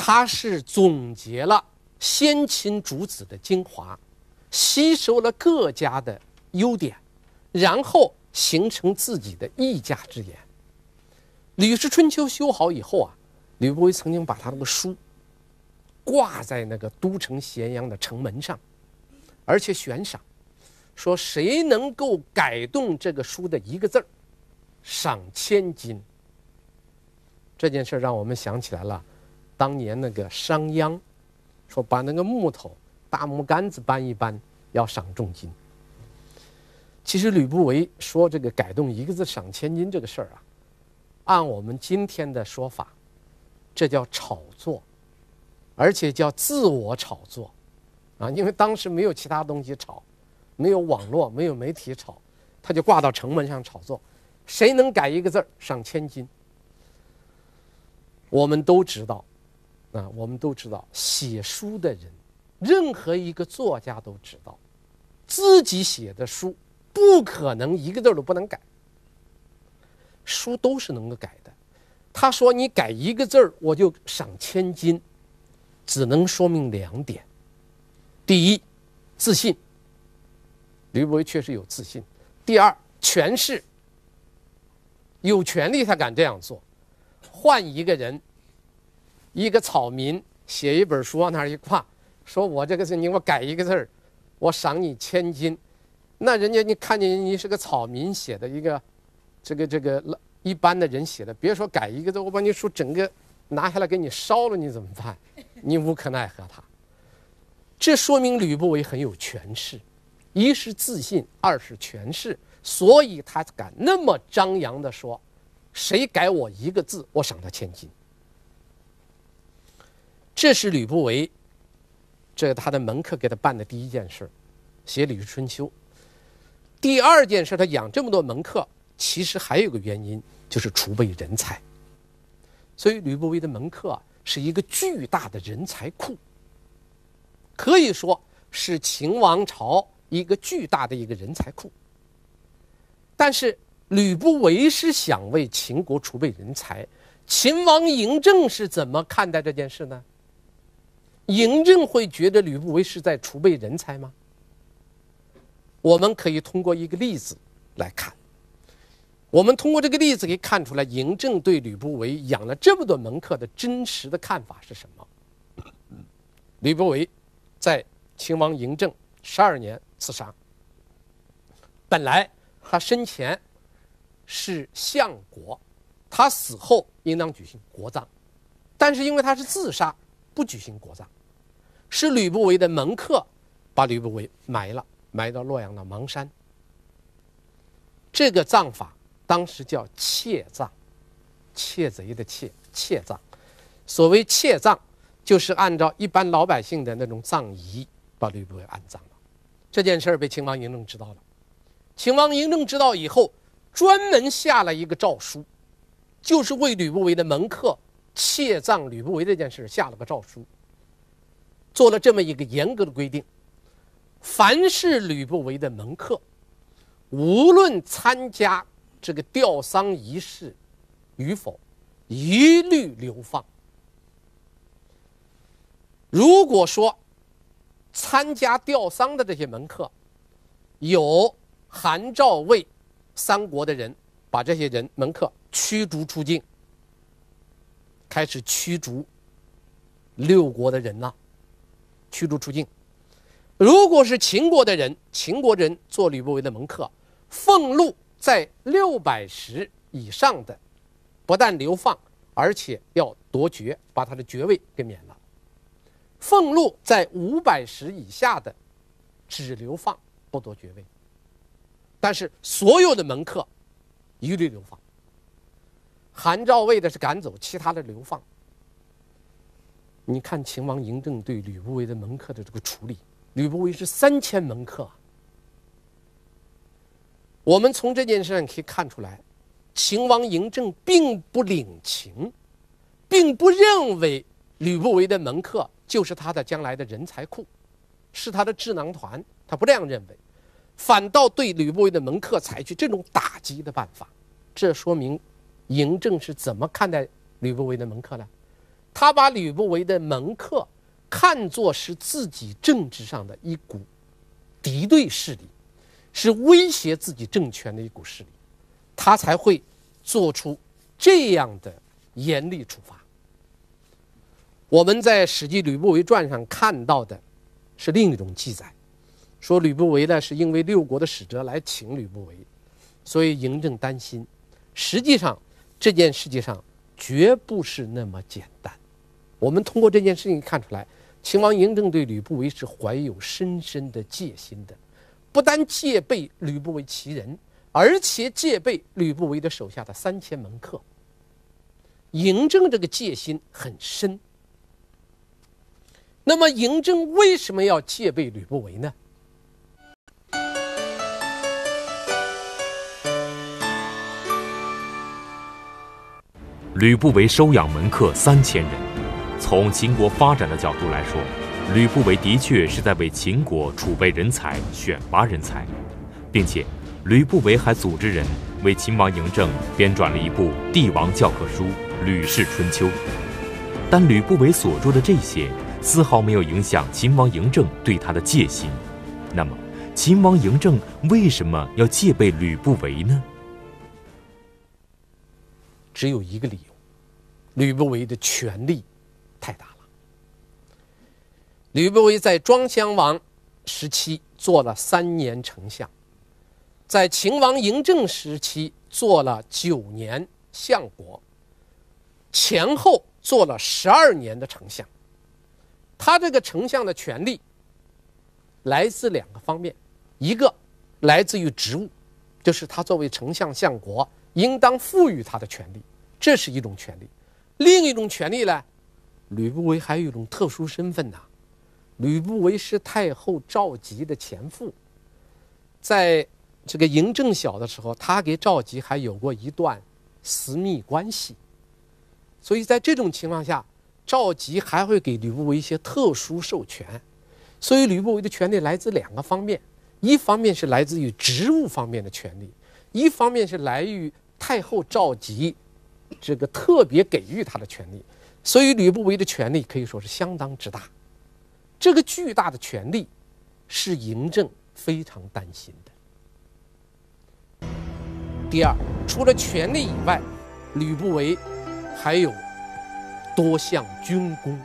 他是总结了先秦诸子的精华，吸收了各家的优点，然后形成自己的一家之言。《吕氏春秋》修好以后啊，吕不韦曾经把他那个书挂在那个都城咸阳的城门上，而且悬赏，说谁能够改动这个书的一个字儿，赏1000金。这件事让我们想起来了当年那个商鞅说把那个木头大木杆子搬一搬要赏重金。其实吕不韦说这个改动一个字赏1000金这个事儿啊，按我们今天的说法，这叫炒作，而且叫自我炒作啊，因为当时没有其他东西炒，没有网络，没有媒体炒，他就挂到城门上炒作，谁能改一个字儿赏1000金。我们都知道啊，我们都知道写书的人，任何一个作家都知道，自己写的书不可能一个字都不能改，书都是能够改的。他说你改一个字儿我就赏1000金，只能说明2点。第一，自信，吕不韦确实有自信；第二，权势，有权利他敢这样做。换一个人，一个草民写一本书往那儿一挂，说我这个是你我改一个字儿，我赏你1000金，那人家你看见你是个草民写的一个这个一般的人写的，别说改一个字，我把你书整个拿下来给你烧了，你怎么办？你无可奈何他。这说明吕不韦很有权势，一是自信，二是权势，所以他敢那么张扬地说，谁改我一个字，我赏他1000金。这是吕不韦这个他的门客给他办的第一件事，写《吕氏春秋》。第二件事，他养这么多门客，其实还有个原因，就是储备人才。所以吕不韦的门客啊，是一个巨大的人才库，可以说是秦王朝一个巨大的一个人才库。但是吕不韦是想为秦国储备人才，秦王嬴政是怎么看待这件事呢？嬴政会觉得吕不韦是在储备人才吗？我们可以通过一个例子来看，我们通过这个例子可以看出来嬴政对吕不韦养了这么多门客的真实的看法是什么。吕不韦在秦王嬴政12年刺杀，本来他生前是相国，他死后应当举行国葬，但是因为他是自杀，不举行国葬，是吕不韦的门客把吕不韦埋到洛阳的邙山。这个葬法当时叫窃葬，窃贼的窃葬。所谓窃葬，就是按照一般老百姓的那种葬仪把吕不韦安葬了。这件事被秦王嬴政知道了，秦王嬴政知道以后，专门下了一个诏书，就是为吕不韦的门客窃葬吕不韦这件事下了个诏书，做了这么一个严格的规定：凡是吕不韦的门客，无论参加这个吊丧仪式与否，一律流放。如果说参加吊丧的这些门客有韩赵魏3国的人，把这些人门客驱逐出境，开始驱逐6国的人了，驱逐出境。如果是秦国的人，秦国人做吕不韦的门客，俸禄在600石以上的，不但流放，而且要夺爵，把他的爵位给免了。俸禄在500石以下的，只流放不夺爵位。但是所有的门客一律流放，韩赵魏的是赶走，其他的流放。你看秦王嬴政对吕不韦的门客的这个处理，吕不韦是3000门客。我们从这件事上可以看出来，秦王嬴政并不领情，并不认为吕不韦的门客就是他的将来的人才库，是他的智囊团，他不这样认为，反倒对吕不韦的门客采取这种打击的办法。这说明嬴政是怎么看待吕不韦的门客呢？ 他把吕不韦的门客看作是自己政治上的一股敌对势力，是威胁自己政权的一股势力，他才会做出这样的严厉处罚。我们在《史记·吕不韦传》上看到的是另一种记载，说吕不韦呢是因为六国的使者来请吕不韦，所以嬴政担心。实际上这件事情上绝不是那么简单。我们通过这件事情看出来，秦王嬴政对吕不韦是怀有深深的戒心的，不但戒备吕不韦其人，而且戒备吕不韦的手下的3000门客。嬴政这个戒心很深。那么嬴政为什么要戒备吕不韦呢？ 吕不韦收养门客3000人，从秦国发展的角度来说，吕不韦的确是在为秦国储备人才、选拔人才，并且吕不韦还组织人为秦王嬴政编撰了一部帝王教科书《吕氏春秋》。但吕不韦所做的这些丝毫没有影响秦王嬴政对他的戒心。那么秦王嬴政为什么要戒备吕不韦呢？ 只有一个理由，吕不韦的权力太大了。吕不韦在庄襄王时期做了3年丞相，在秦王嬴政时期做了9年相国，前后做了12年的丞相。他这个丞相的权力来自2个方面，一个来自于职务，就是他作为丞相相国应当赋予他的权利，这是一种权利。另一种权利呢，吕不韦还有一种特殊身份呐。吕不韦是太后赵佶的前夫，在这个嬴政小的时候，他给赵佶还有过一段私密关系，所以在这种情况下，赵佶还会给吕不韦一些特殊授权。所以吕不韦的权利来自2个方面，一方面是来自于职务方面的权利，一方面是来于太后赵佶这个特别给予他的权利。所以吕不韦的权力可以说是相当之大。这个巨大的权力是嬴政非常担心的。第二，除了权力以外，吕不韦还有多项军功。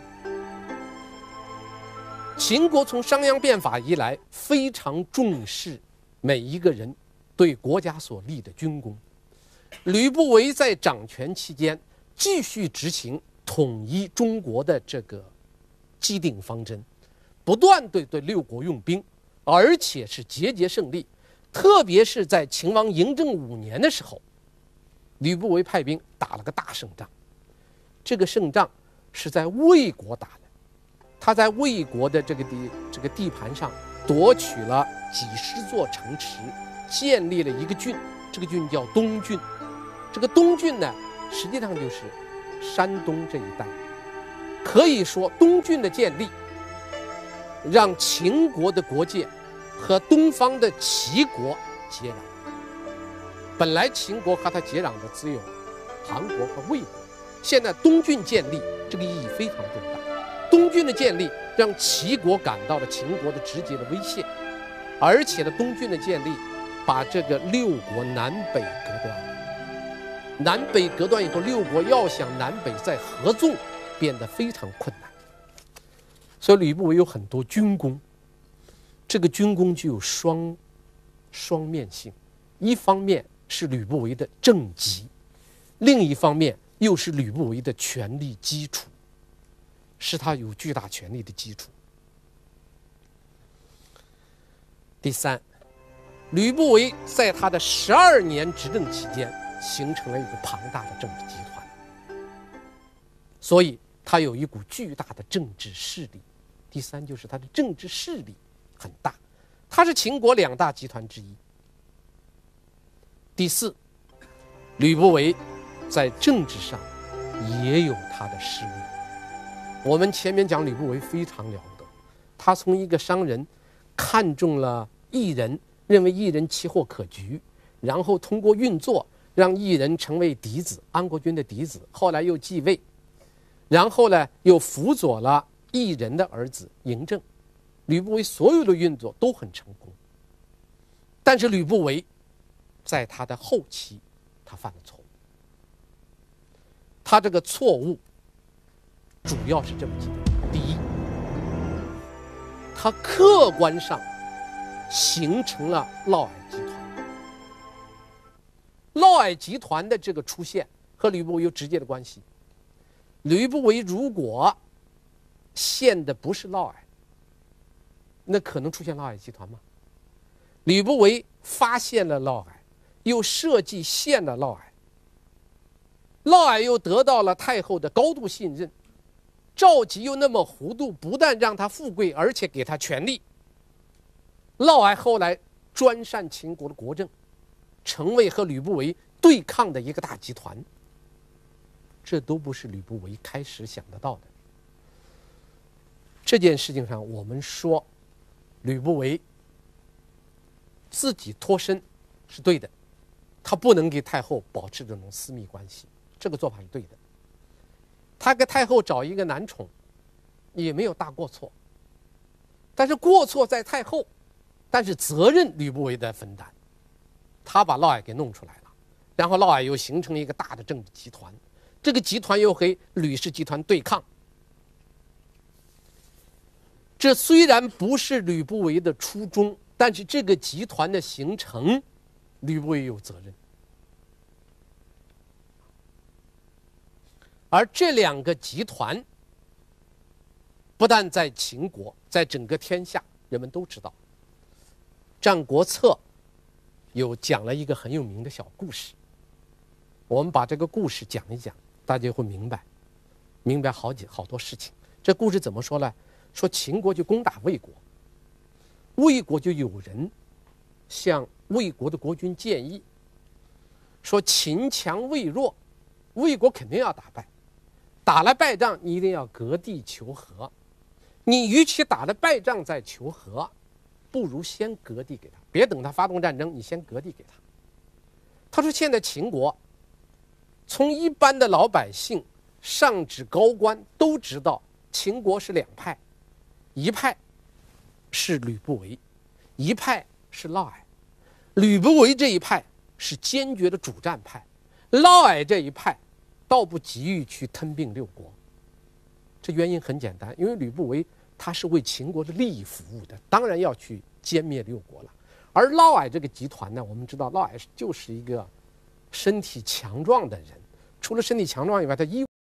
秦国从商鞅变法以来，非常重视每一个人对国家所立的军功。吕不韦在掌权期间继续执行统一中国的这个既定方针，不断对六国用兵，而且是节节胜利。特别是在秦王嬴政5年的时候，吕不韦派兵打了个大胜仗。这个胜仗是在魏国打的，他在魏国的这个地盘上夺取了几十座城池，建立了一个郡，这个郡叫东郡。这个东郡呢，实际上就是山东这一带。可以说东郡的建立让秦国的国界和东方的齐国接壤。本来秦国和他接壤的只有韩国和魏国，现在东郡建立，这个意义非常重大。东郡的建立让齐国感到了秦国的直接的威胁，而且呢，东郡的建立把这个6国南北隔断了。南北隔断以后，6国要想南北再合纵变得非常困难。所以吕不韦有很多军功，这个军功具有双面性，一方面是吕不韦的政绩，另一方面又是吕不韦的权力基础，是他有巨大权力的基础。第三，吕不韦在他的12年执政期间形成了一个庞大的政治集团，所以他有一股巨大的政治势力。第三，就是他的政治势力很大，他是秦国2大集团之一。第四，吕不韦在政治上也有他的失误。我们前面讲吕不韦非常了得，他从一个商人看中了异人，认为异人奇货可居，然后通过运作让异人成为嫡子，安国君的嫡子，后来又继位， 然后呢又辅佐了异人的儿子嬴政，吕不韦所有的运作都很成功。但是吕不韦在他的后期，他犯了错误。他这个错误主要是这么几点：第一，他客观上形成了嫪毐集团。嫪毐集团的这个出现和吕不韦有直接的关系。吕不韦如果陷的不是嫪毐，那可能出现嫪毐集团吗？吕不韦发现了嫪毐，又设计陷了嫪毐，嫪毐又得到了太后的高度信任，赵佶又那么糊涂，不但让他富贵，而且给他权力。嫪毐后来专擅秦国的国政，成为和吕不韦对抗的一个大集团。这都不是吕不韦开始想得到的。这件事情上，我们说吕不韦自己脱身是对的，他不能给太后保持这种私密关系，这个做法是对的。他给太后找一个男宠也没有大过错，但是过错在太后，但是责任吕不韦在分担。他把嫪毐给弄出来了，然后嫪毐又形成一个大的政治集团，这个集团又和吕氏集团对抗。这虽然不是吕不韦的初衷，但是这个集团的形成，吕不韦有责任。而这两个集团，不但在秦国，在整个天下人们都知道。《战国策》有讲了一个很有名的小故事，我们把这个故事讲一讲，大家会明白好多事情。这故事怎么说呢？说秦国就攻打魏国，魏国就有人向魏国的国君建议说，秦强魏弱，魏国肯定要打败，打了败仗你一定要割地求和，你与其打了败仗再求和，不如先割地给他，别等他发动战争，你先割地给他。他说现在秦国从一般的老百姓上至高官都知道，秦国是两派，一派是吕不韦，一派是嫪毐。吕不韦这一派是坚决的主战派，嫪毐这一派倒不急于去吞并六国。这原因很简单，因为吕不韦他是为秦国的利益服务的，当然要去歼灭六国了。而嫪毐这个集团呢，我们知道嫪毐就是一个身体强壮的人，除了身体强壮以外，他